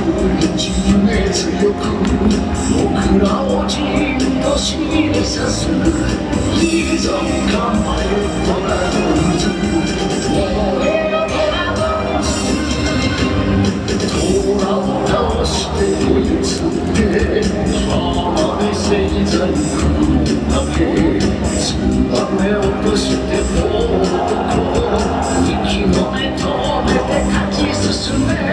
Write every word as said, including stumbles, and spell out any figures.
日熱力僕らをじっと指さすいざ構えドラゴンズ燃えよドラゴンズドラを倒して追いついて浜辺製材空だけつばめ落としても息の根止めて立ち進め